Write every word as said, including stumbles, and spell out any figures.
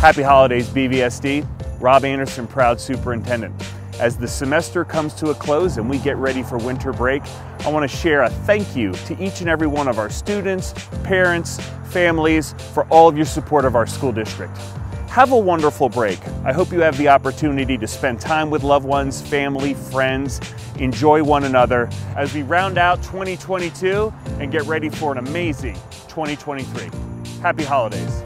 Happy holidays, B V S D. Rob Anderson, proud superintendent. As the semester comes to a close and we get ready for winter break, I want to share a thank you to each and every one of our students, parents, families, for all of your support of our school district. Have a wonderful break. I hope you have the opportunity to spend time with loved ones, family, friends, enjoy one another as we round out twenty twenty-two and get ready for an amazing twenty twenty-three. Happy holidays.